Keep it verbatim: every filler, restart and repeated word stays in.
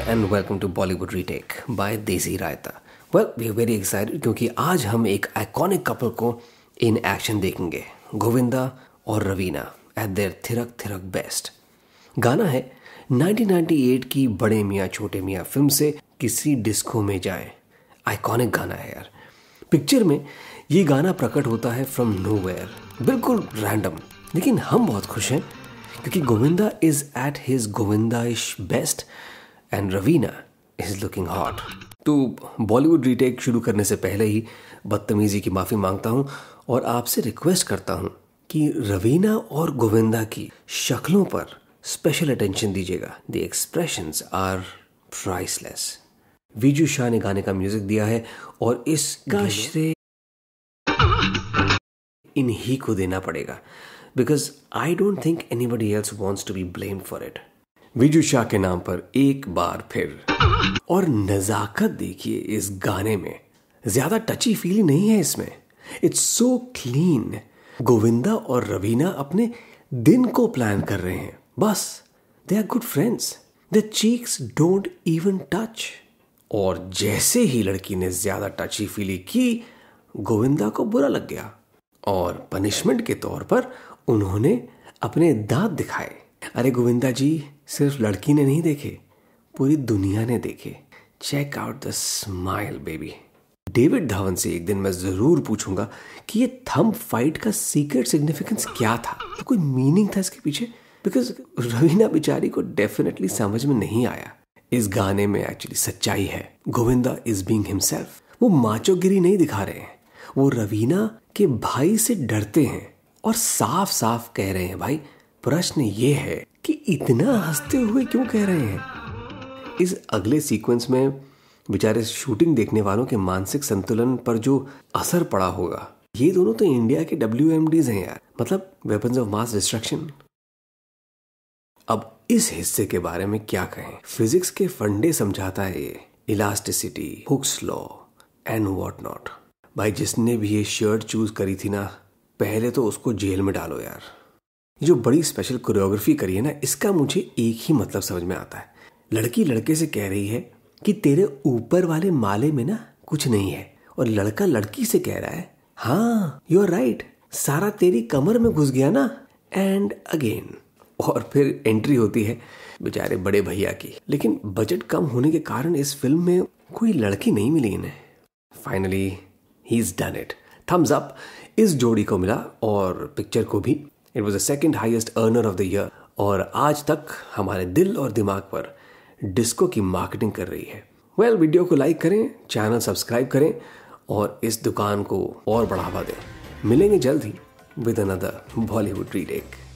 and welcome to Bollywood Retake by Desi Raita. Well, we are very excited क्योंकि आज हम एक iconic couple को इन एक्शन देखेंगे, गोविंदा और रवीना एट देयर थिरक थिरक बेस्ट। गाना है नाइनटीन नाइंटी एट की बड़े मियाँ छोटे मियाँ फिल्म से किसी डिस्को में जाए। आइकॉनिक गाना है यार। पिक्चर में ये गाना प्रकट होता है फ्रॉम नोवेयर, बिल्कुल रैंडम, लेकिन हम बहुत खुश हैं क्योंकि Govinda is at his Govindaish best and Raveena is looking hot. तो बॉलीवुड रीटेक शुरू करने से पहले ही बदतमीजी की माफ़ी मांगता हूँ और आपसे रिक्वेस्ट करता हूँ कि रवीना और गोविंदा की शक्लों पर स्पेशल अटेंशन दीजिएगा। The expressions are priceless. Viju Shah ने गाने का म्यूजिक दिया है और इसका श्रेय इन्हीं को देना पड़ेगा because I don't think anybody else wants to be blamed for it. Viju Shah के नाम पर एक बार फिर। और नजाकत देखिए इस गाने में, ज्यादा टची फीली नहीं है इसमें। It's so clean. गोविंदा और रवीना अपने दिन को प्लान कर रहे हैं, बस they are good friends. The cheeks don't even touch. और जैसे ही लड़की ने ज्यादा टची फीली की, गोविंदा को बुरा लग गया और पनिशमेंट के तौर पर उन्होंने अपने दांत दिखाए। अरे गोविंदा जी, सिर्फ लड़की ने नहीं देखे, पूरी दुनिया ने देखे। Check out the smile baby. David Dhawan से एक दिन मैं जरूर पूछूंगा कि ये थंब फाइट का सीक्रेट सिग्निफिकेंस क्या था, तो कोई मीनिंग था इसके पीछे, बिकॉज रवीना बेचारी को डेफिनेटली समझ में नहीं आया। इस गाने में एक्चुअली सच्चाई है। Govinda is being himself. वो माचोगिरी नहीं दिखा रहे हैं, वो रवीना के भाई से डरते हैं और साफ साफ कह रहे हैं, भाई प्रश्न ये है कि इतना हंसते हुए क्यों कह रहे हैं। इस अगले सीक्वेंस में बेचारे शूटिंग देखने वालों के मानसिक संतुलन पर जो असर पड़ा होगा। ये दोनों तो इंडिया के डब्ल्यू एम डीज हैं यार, मतलब वेपन्स ऑफ मास डिस्ट्रक्शन। अब इस हिस्से के बारे में क्या कहें। फिजिक्स के फंडे समझाता है ये, elasticity, Hooke's law and what not. भाई जिसने भी ये शर्ट चूज करी थी ना, पहले तो उसको जेल में डालो यार। ये जो बड़ी स्पेशल कोरियोग्राफी करी है ना, इसका मुझे एक ही मतलब समझ में आता है। लड़की लड़के से कह रही है कि तेरे ऊपर वाले माले में ना कुछ नहीं है, और लड़का लड़की से कह रहा है, हाँ यू आर राइट, सारा तेरी कमर में घुस गया ना। And again. और फिर एंट्री होती है बेचारे बड़े भैया की, लेकिन बजट कम होने के कारण इस फिल्म में कोई लड़की नहीं मिली इन्हें। Finally he is done it. Thumbs up इस जोड़ी को मिला और पिक्चर को भी। It was the second highest earner of the year और आज तक हमारे दिल और दिमाग पर डिस्को की मार्केटिंग कर रही है। वेल well, वीडियो को लाइक करें, चैनल सब्सक्राइब करें और इस दुकान को और बढ़ावा दें। मिलेंगे जल्द ही विद अनदर बॉलीवुड रीटेक।